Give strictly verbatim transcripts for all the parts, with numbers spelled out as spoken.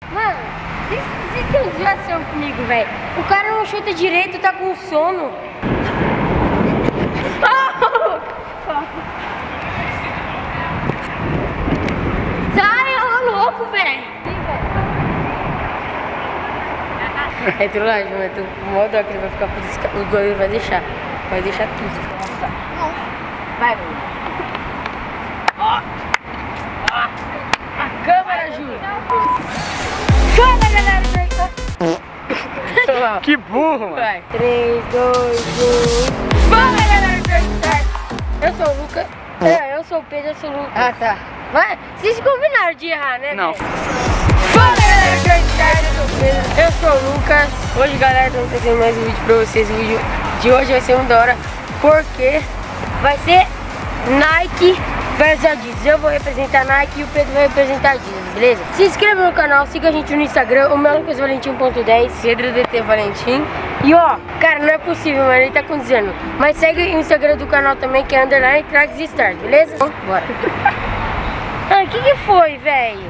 Mano, vocês têm desviação comigo, velho. O cara não chuta direito, tá com sono. Sai, ô louco, velho. É trollagem, mas tu modo que ele vai ficar por o goleiro vai deixar. Vai deixar tudo. Não. Vai, mano. Ó. Ó. A câmera ajuda. Fala, galera. Que burro, mano. Vai. três, dois, um. Fala, galera. Eu sou o Lucas. É, eu sou o Pedro, eu sou o Lucas. Ah, tá. Vai. Vocês combinaram de errar, né? Não. Véio? Fala, galera. Eu sou o Pedro. Eu sou o Lucas. Hoje, galera, estamos trazendo mais um vídeo pra vocês. O vídeo de hoje vai ser um da hora, porque vai ser Nike versus Adidas. Eu vou representar Nike e o Pedro vai representar Adidas, beleza? Se inscreva no canal, siga a gente no Instagram, o meu é lucas valentim ponto dez, Pedro D T Valentim. E ó, cara, não é possível, mano, ele tá dizendo. Mas segue o Instagram do canal também, que é underline Tracks Stars, beleza? Então, bora. Ah, o que que foi, velho?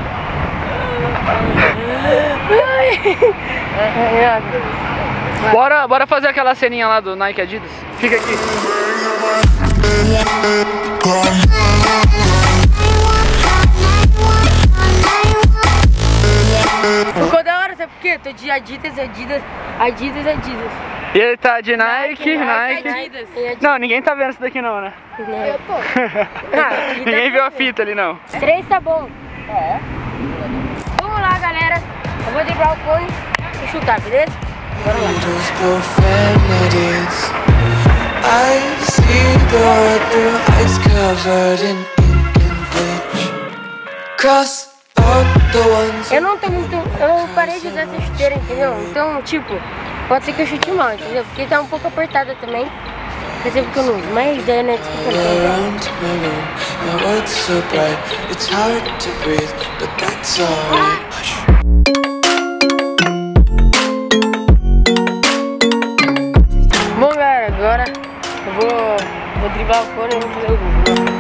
Bora, bora fazer aquela ceninha lá do Nike Adidas. Fica aqui. Ficou da hora, sabe por quê? Tô de Adidas, Adidas, Adidas, Adidas. E ele tá de Nike, Nike. Nike, Adidas. Não, ninguém tá vendo isso daqui não, né? Eu tô. Ah, ninguém viu a fita ali não. Três tá bom. É. Vamos lá, galera. Eu vou driblar o cone e chutar, beleza? Bora lá. Eu não tô muito. Eu não parei de usar essa chuteira, entendeu? Então, tipo, pode ser que eu chute mal, entendeu? Porque tá um pouco apertada também. Quer dizer que eu não uso, mas daí não é desculpa não. Bom, galera, agora eu vou, vou driblar o cone e vou fazer o gol.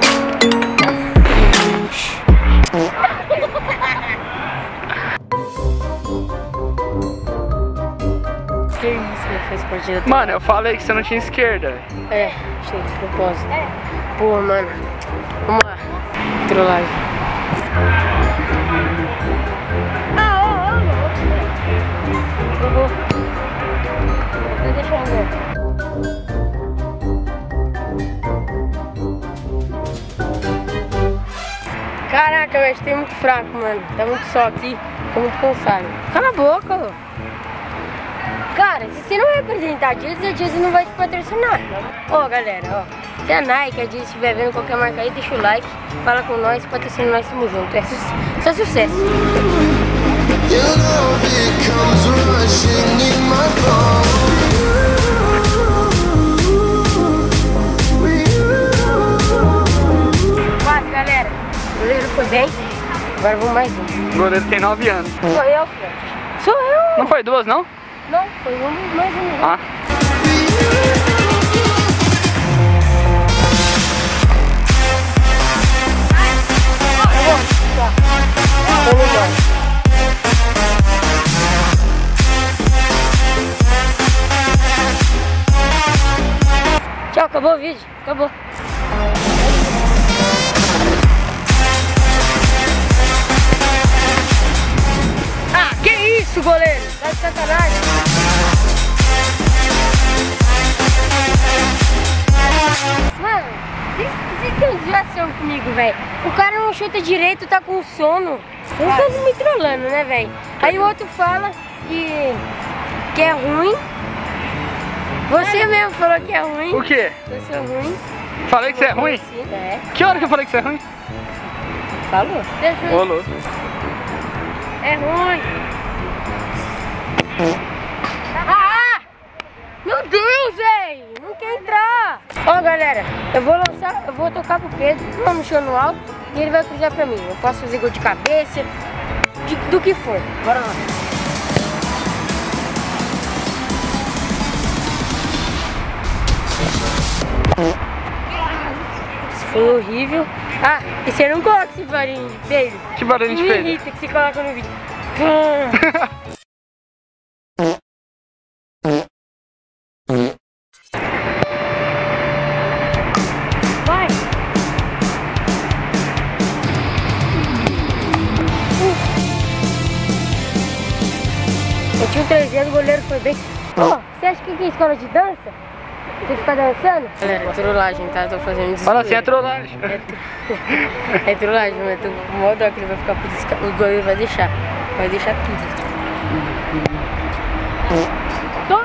Que isso, meu, fez partida. Mano, eu falei que você não tinha esquerda. É, achei de propósito. Pô, mano. Vamos lá. Trollagem. Ah, ó, ó. Eu vou. Vou deixar eu ver. Caraca, velho, tem muito fraco, mano. Tá muito só aqui. Tô muito cansado. Cala a boca, ô. Cara, se você não representar a Adidas, a Adidas não vai te patrocinar. Ó, galera, ó. Se a Nike, a Adidas estiver vendo qualquer marca aí, deixa o like, fala com nós, patrocina nós, tamo junto. É su só sucesso. Quase, galera. O goleiro foi bem. Agora vamos mais um. O goleiro tem nove anos. Sou eu, filho. Sou eu. Não foi duas, não? Não, foi um, mais um. Ah. Tchau, acabou o vídeo. Acabou. Ah, que isso, goleiro? Tá de sacanagem. Mano, vocês têm desviação comigo, velho. O cara não chuta direito, tá com sono. Vocês estão me trollando, né, velho? Aí o outro fala que, que é ruim. Você mesmo falou que é ruim. O quê? Eu sou ruim. Falei que você é ruim? É. Que hora que eu falei que você é ruim? Falou. Deixa eu... Ô, louco. É ruim. Ah! Meu Deus, velho! Não quer entrar. Ó, galera, eu vou lançar, eu vou tocar pro Pedro, não mexer no alto, e ele vai cruzar pra mim. Eu posso fazer gol de cabeça, de, do que for. Bora lá. Isso foi horrível. Ah, e você não coloca esse barulho de Pedro? Que barulho de Me Pedro? irrita que você coloca no vídeo. Vai! Eu tinha um três anos, o goleiro foi bem. Ô, você acha que aqui é escola de dança? Você fica dançando? Galera, é trollagem, tá? Tô fazendo isso. Fala assim, é trollagem. É, tro... é trollagem, mas eu tô com mó dó que ele vai ficar por... O goleiro vai deixar. Vai deixar tudo. Tô...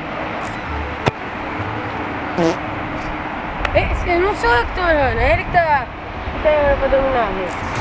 Esse não sou eu que tô errando, é ele que tá, que tá errando pra dominar, velho.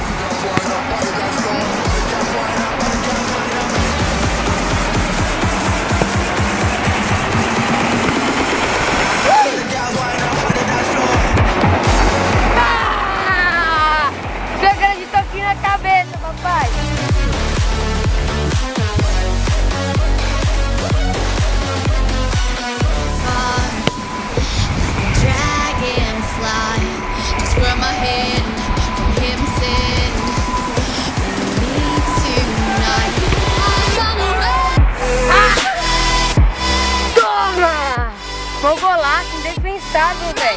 Foi um golaço indefensável, velho.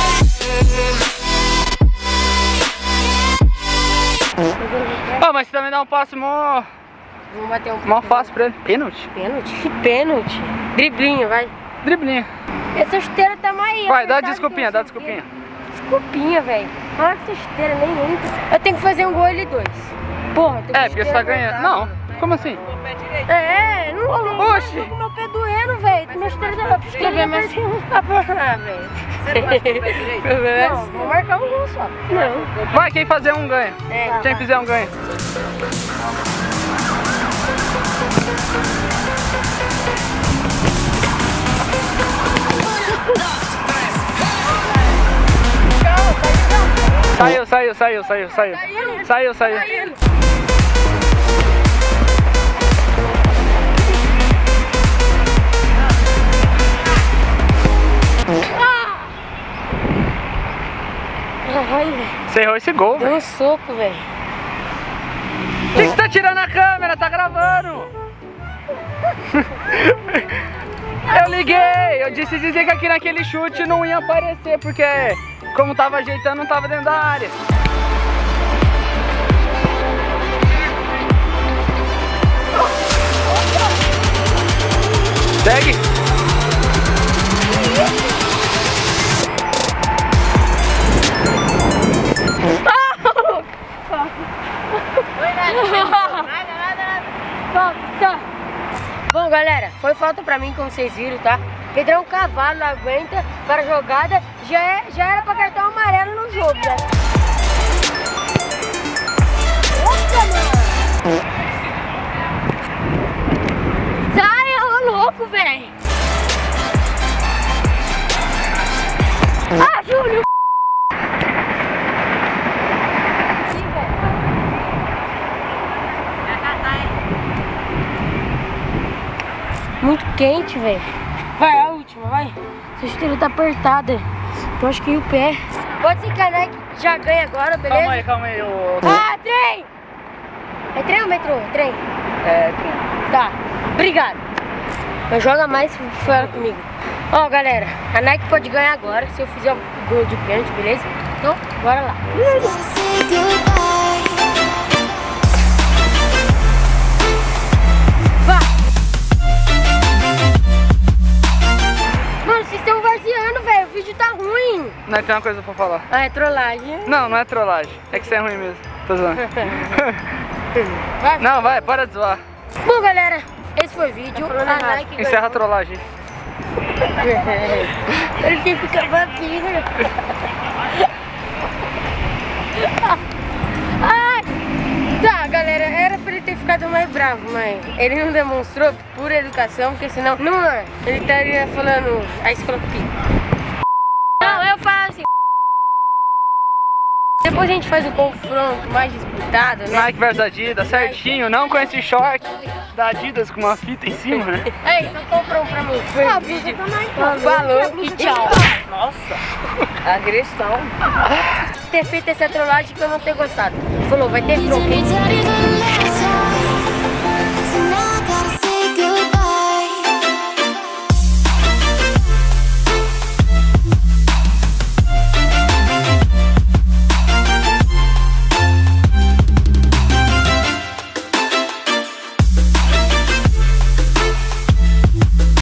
Oh, mas você também dá um passe mó... Vamos bater um mó fácil pra ele. Pênalti? Pênalti? Que pênalti? Driblinho, vai. Driblinho. Essa chuteira tá mais... Vai, dá desculpinha, dá desculpinha. Desculpinha, velho. Olha que essa chuteira nem entra. Eu tenho que fazer um gol ele dois. Porra, tem que É, porque você tá ganhando. Não, como assim? É, não tem. Oxi! Eu tô com meu pé doendo, velho. Minha chuteira tá... Problema assim. Ah, velho. Não, vou marcar um gol só. Não. Vai, quem fazer um ganha. É, quem tá. fizer um ganha. Saiu, saiu, saiu, saiu, saiu. Saiu, saiu. Ai, velho. Você errou esse gol, Deu velho. um soco, velho. Por que você tá tirando a câmera? Tá gravando. Eu liguei, eu disse dizer que aqui naquele chute não ia aparecer, porque como tava ajeitando, não tava dentro da área. Segue. Bom, galera, foi falta pra mim, como vocês viram, tá? Pedrão Cavalo não aguenta para a jogada, já, é, já era pra cartão amarelo no jogo, né? Nossa, mano! Sai, ô louco, velho! Ah, Júlio! Muito quente, velho. Vai, a última, vai. Essa chuteira tá apertada. Eu acho que o pé. Pode ser que a Nike já ganha agora, beleza? Calma aí, calma aí. Eu... Ah, trem! É trem ou metrô? É trem? É, trem. Tá, obrigado. Mas joga mais se for comigo. Ó, galera, a Nike pode ganhar agora se eu fizer o gol de pênalti, beleza? Então, bora lá. Vá! Mano, vocês estão varzeando, velho. O vídeo tá ruim. Não, tem uma coisa pra falar. Ah, é trollagem. Não, não é trollagem. É que você é ruim mesmo. Tô zoando. Vai. Não, vai, para de zoar. Bom, galera, esse foi o vídeo. A Nike Encerra a ganhou. trollagem. Ele tem que ficar vazio. Ai! Tá, galera, era pra ele ter ficado mais bravo, mas ele não demonstrou por educação, porque senão não é. Ele estaria falando a escola pica. Não, eu falo assim. Depois a gente faz o confronto mais disputado, né? Nike versus Adidas, certinho, não com esse short da Adidas com uma fita em cima, né? Ei, então comprou um pra mim. Foi ah, vídeo. Falou e tchau. Nossa, agressão. Ter feito essa trollagem que eu não ter gostado. Falou, vai ter troco.